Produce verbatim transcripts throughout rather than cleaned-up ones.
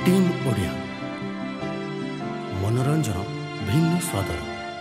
Team Odia मनोरंजन भिन्न स्वादर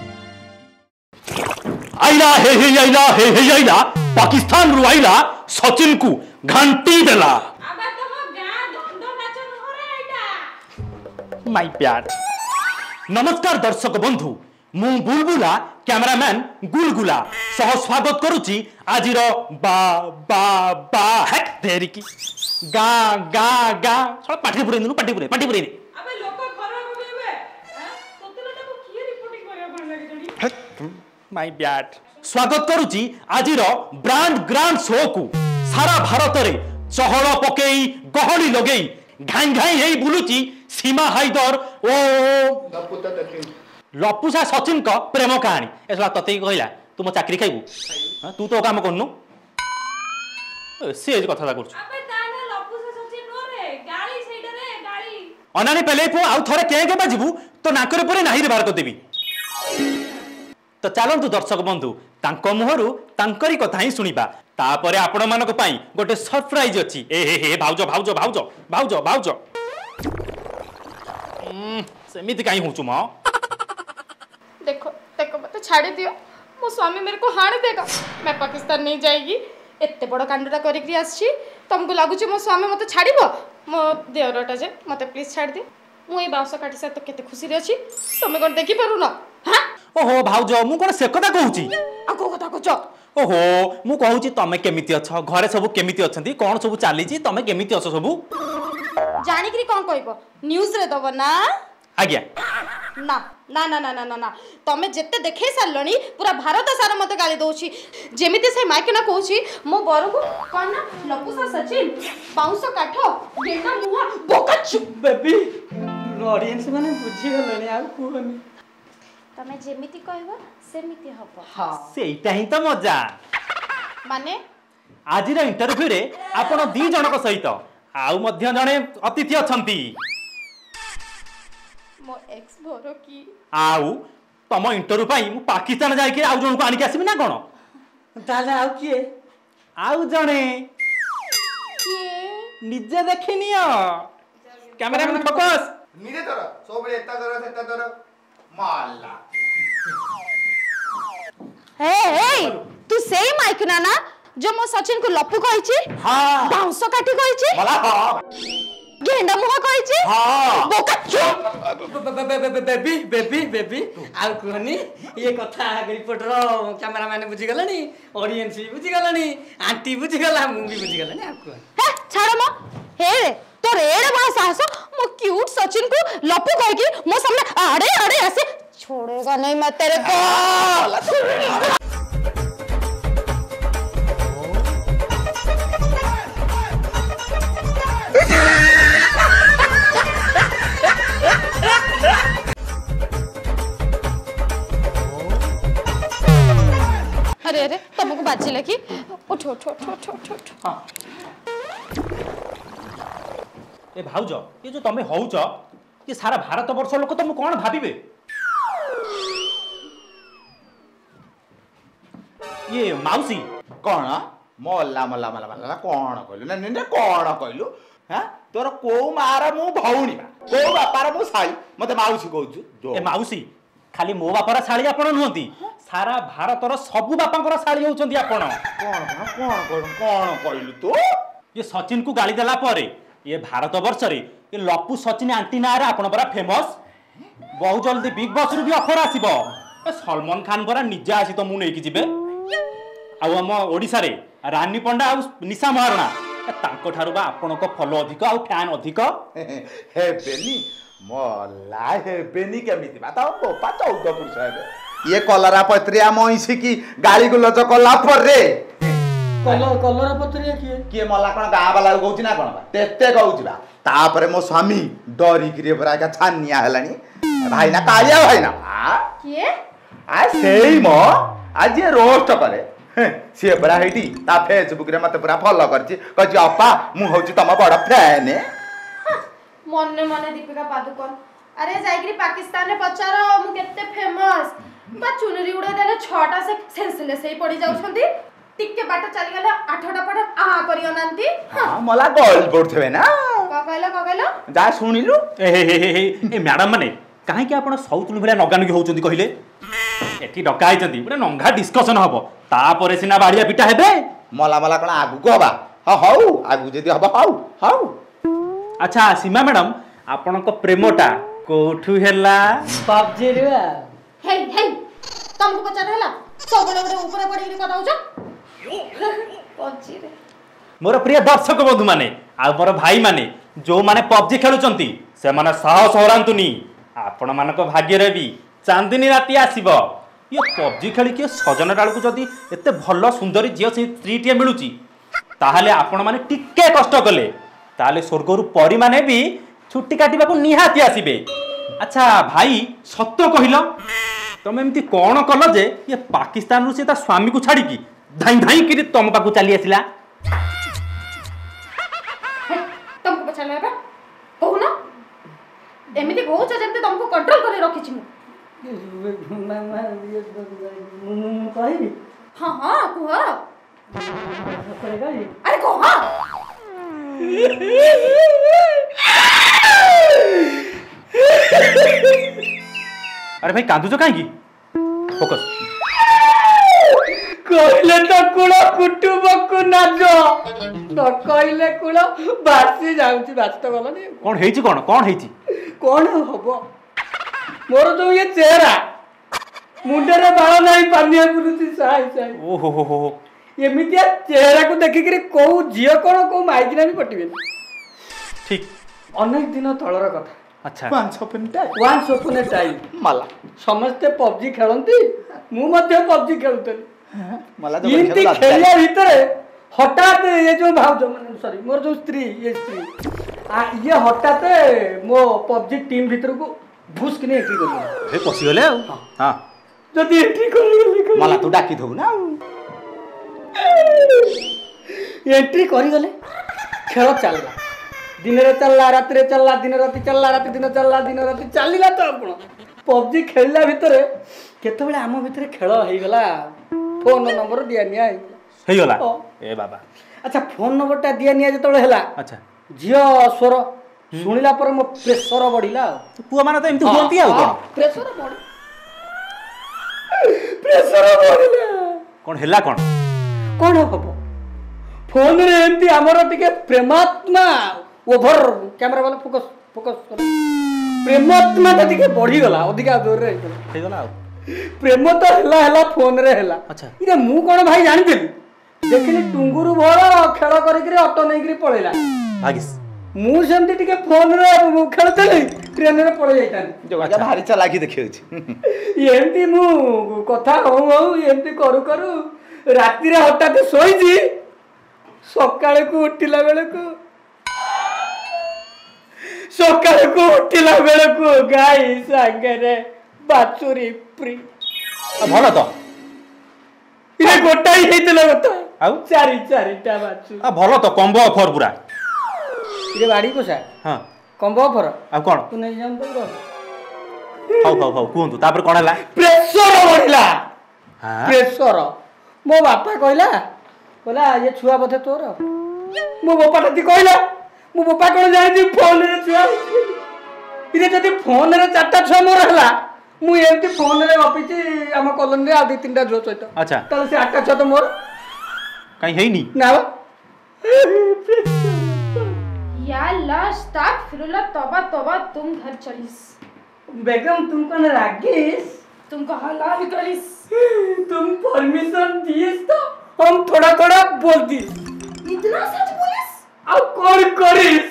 आइला हे हे आइला हे हे आइला पाकिस्तान रु आइला सचिन को घंटी देला अबे तुम गां दंडो नाच नहरे आइला माय बैड। नमस्कार दर्शक बंधु मु बुलबुला कैमरामैन गुलगुला सह स्वागत करुची आजिर बा बा बा हेक देरी की गा गा गा थोड़ा पाठी पुरे नु पाठी पुरे पाठी पुरे अबे लोक खराब होबे हैं तोतलटा को की रिपोर्टिंग करिया पड़ लागे जणी माय बैड। स्वागत करुची आजिर ब्रांड ग्रांड शो को सारा भारत रे चहल पकेई गहली लगेई घाई घाई हेई बुलुची सीमा हाइदर ओ लपुसा सचिन का प्रेम कहानी एसला तते कहला तू मो चाकरी खाइबू तू तो काम करनु से कथा करछु अबे ताने लपुसा सचिन नो रे गाली सेडे रे गाली अनानी पहले पु आउ थरे के के बाजिबू तो नाकरे परे नाही रे बार कर देबी। तो चलंतु दर्शक बंधु तांको मुहरु तांकरी कथा ही सुनिबा तापरे आपण मानक पई गोटे सरप्राइज अछि ए हे हे भाउजो भाउजो भाउजो भाउजो भाउजो सेमिति काई होचु म देखो देखो मत छाड़ी दियो मो स्वामी मेरे को हाड़ देगा मैं पाकिस्तान नहीं जाएगी एत्ते बड़ कांडुटा करिक आछि तुमको लागुची मो स्वामी मते छाड़िबो मो देवरटा जे मते प्लीज छाड़ दे मु ए बाउस काटी से तो केते खुशी रे अछि तुमे कोन देखि पारु ना हां ओहो भाउजो मु कोन से कथा कहूची आ को कथा कहछ ओहो मु कहूची तमे केमिति अछ घरे सब केमिति अछंती कोन सब चालीची तमे केमिति अछ सब जानि कि कोन कहइबो न्यूज़ रे दबो ना आज्ञा ना ना ना ना ना ना तमे जेते देखै सारलणी पूरा भारत सारा मते गाली दोछि जेमिति से माइक ना कहूछि मो बरु को कोन ना लपुसा सचिन बाउंस काठो गेंडा मुहा बोकाचु बेबी ऑडियंस माने बुझी गलनी आ कोनी तमे जेमिति कहबो सेमिति हबो हां सेइटा ही तो मजा माने आज रे इंटरव्यू रे आपण दी जनक सहित आउ मध्य जने अतिथि अछंती मो एक्स भरो की आउ तम इंटरव्यू पाई मु पाकिस्तान जाई के आउ जण को आनी के आसीबी ना कोन ताले आउ किए आउ जणे के निजे देखिनियो कैमरामैन फोकस निजे तर सब बळे एता तर सेता तर माल्ला ए ए तू सेही माइक ना ना जो मो सचिन को लप्पू कहि छी हां बाउंस काठी कहि छी मला हां गेंडा मुहा कहि छी हां बोकाचु बेबी बेबी बेबी आ कहनी ये कथा रिपोर्टर कैमरामैन बुझी गलनी ऑडियंस भी बुझी गलनी आंटी बुझी गला मु भी बुझी गलनी आ कह हे छाड़ म हे रे तोर एड़े बड़ा साहस मो क्यूट सचिन को लप्पू कहि की मो सामने आड़े आड़े ऐसे छोड़ेगा नहीं मैं तेरे को अरे अरे तुमको बाजी लगी उठो उठो उठो उठो उठो हां ए भाउजो ये जो तमे होउछ ये सारा भारत वर्ष लोक तुम कोन भाबिबे ये माउसी कोन मोल्ला मोल्ला मोल्ला मोल्ला कोन कहलु ना ने कोन कहलु हां तोर को मारा मु भौणी बा को बापार मु साई मते माउसी कहउछु ए माउसी खाली मो बापार साली आपण नहंती सारा भारतर सब बापांकर साली होउछंती आपण कोन कोन कोन कोन कहलु तू ये सचिन को गाली देला परे ये भारत वर्ष रे ये लप्पू सचिन आंटी ना रे आपण बरा फेमस बहुत जल्दी बिग बॉस रु भी ऑफर आसीबो ए सलमान खान बरा निजे आसी तो मु नै कि जिबे आ हम ओडिसा रे रानी पंडा आ निशा महाराणा तांको ठारु बा आपण को फॉलो अधिक आ फैन अधिक हे बेनी मोल्ला हे बेनी केमिति बा ता पोपा चौदह पुरुष है ये कलरा पत्रिया मोइसी की गाली गुलज कला पर रे कलर कलर पत्रिया किए किए मला कोन गां वाला कहउछि ना कोन बा तेते कहउछि बा तापरे मो स्वामी डरी कि रे बरा का छानिया हलानी भाई ना कालिया भाई ना के आ सेई मो आज ये रोस्ट करे से बरा हेटी ता फेसबुक रे मते पूरा फॉलो करछि कहछि अपा मु होछि तम बड़ फैन मन्ने मने दीपिका पादुकोण अरे जाईकरी पाकिस्तान रे पचारो मु केते फेमस बा चुनरी उडे देले छटा से सेंसलेस हे पड़ी जाउछंती टिके बाट चली गले आठटा पट आ करियो नांती हां मला गोल बोर्ड थेबे ना का कहला का कहला जा शुणिलु ए हे हे हे ए मैडम माने काहे कि आपण सौतुल भलिया नगानुगी होउचंदी कहिले एठी डका आइचंदी गोटे नंगा डिस्कशन हबो तापरे सिना बाड़िया पिटा हेबे मला मला कण आगु को हबा ह हौ आगु जदी हबा हौ हौ अच्छा सीमा मैडम आपणक प्रेमटा कोठु हेला पबजी रे हे हे तुमको पचार होला सब बड़े बड़े ऊपर पड़ी रे कथा होछ पबजी रे मोर प्रिय दर्शक बंधु माने आ मोर भाई माने जो माने पबजी खेलुचंती से माने साहस हरांतुनी आपण मानक भाग्य रे भी चांदनी राती आसीबो ये पबजी खेली के सजन डाल को जदी एते भलो सुंदरी जियो से स्त्री टिए मिलुची ताहाले आपण माने टिके कष्ट कले ताहाले स्वर्गरु परी माने भी छुट्टी काटिबा को निहाती आसीबे अच्छा भाई सत्य कहिलो तुम एमती कौन कल जे ये पाकिस्तान से स्वामी को छाड़ी की धाई धाई कि तुम पाक चली आसला तुमको पचार लेबा कहू ना एमिति कहू छ जेते तुमको कंट्रोल करे रखी छी मु कहि हां हां कुह अरे कह अरे भाई कांदू जो कहीं फोकस कहले तो कुल कुटुंब को नाज न कहले कुल बासी जाउची बास्त गलनी कौन हेची कौन कौन हेची कौन हबो मोर जो ये चेहरा मुंडे रे बाल नहीं पानिया बुलुची साई साई ओ हो हो हो एमितिया चेहरा को देखि करी को जियो कोन को माइकिना भी पटिबे ठीक अनेक दिन तळर कथा अच्छा once upon time once upon time मला समस्ते पबजी खेलंती मु मध्ये पबजी खेलुतली मला तो इनती खेलिया भीतर हठात ये जो भाव जो माने सॉरी मोर जो स्त्री ये स्त्री आ ये हठात मो पबजी टीम भीतर को भूस किने एंट्री कर ए पसी गले हां जदी एंट्री कर मला तू डाकी दउ ना एंट्री करी गले खेल चलला दिन रे चलला रात रे चलला दिन राति चलला राति दिन चलला दिन राति चलिला तो आपण पबजी खेलला भीतर केते बेले आम भीतर खेल हेई गला फोन नंबर दिया निया हेई गला ओ। ए बाबा अच्छा फोन नंबर टा दिया निया जतले हला अच्छा जियो स्वर सुनिला पर मो प्रेशर बढ़िला पुआ माने तो एमती होंती आ कोन प्रेशर बढ़ प्रेशर बढ़िला कोन हेला कोन कोन हबो फोन रे एमती हमर टिके प्रेमात्मा ओवर कैमरा वाला फोकस फोकस कर प्रेमात्मा ता टिके बढ़ी गला अधिका दूर रे हेई गला प्रेम तो हला हला फोन रे हला अच्छा इरे मु कोन भाई जानि देली देखिली टुंगुरु भर खेल करिकरी ऑटो नैकरी पळेला भागिस मु सेमती टिके फोन रे खेलतली ट्रेन रे पळे जाइतानी जो अच्छा भारी चलाकी देखियोछि एमती मु कथा हो हो एमती करू करू राति रे हठात सोईजी सकाळे को उठिला बेले को सकाळे को उठिला बेले को गाई संगे रे बाचुरी प्री भलो तो इने गोटाई हेतले गोटा आउ चारि चारिटा बाचु आ भलो तो कॉम्बो ऑफर पूरा इरे बाड़ी को सा हां कॉम्बो ऑफर आ कोन तू नहीं जान तो हाउ हाउ हाउ कुहंतु तापर कोन हला प्रेशर बढ़िला हां प्रेशर मो बापा कहला कहला ये छुआ बथे तोर मो बापा ती कहला मो बापा कोन जानि फोन रे छुआ इरे जदी फोन रे चारटा छुआ मोर हला मु एमती फोन रे ऑफिस हम कॉलोनी रे आ दि तीनटा जो सहित अच्छा तले से आठटा छुआ तो मोर कहीं हेई नी ना या लाश तक फिरुल्ला तौबा तौबा तुम घर चलिस बेगम तुम कौन रागिस तुमको हलाल करिस तुम परमिशन दिएस तो हम थोड़ा थोड़ा बोल दी इतना सच बोलिस अब कौन करिस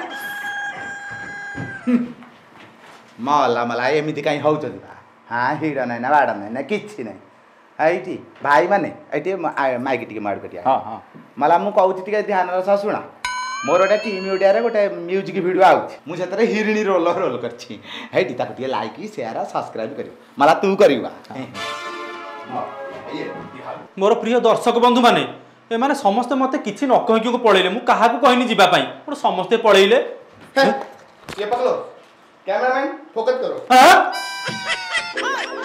मला मला एमिति काई होउछथि बा हां हिडा नै ना बाडा नै ना किछि नै आइटी भाई माने आइटी माइक टिके माड कटिया हां हां मला मु कहउछि टिके ध्यान रस सुना मोर गोटे टीम मीडिया रे गोटे म्यूजिक वीडियो आउछि मु सेतरे हिरणी रोल रोल करछि हेटी ताको टिके लाइक शेयर सब्सक्राइब करियो मला तू करिवा मोर प्रिय दर्शक बंधु माने ए माने समस्त मते किछि न कहि को पळेले मु काहा को कहनी जिबा पई पण समस्त पळेले ये पकड़ो कैमरामैन फोकस करो हां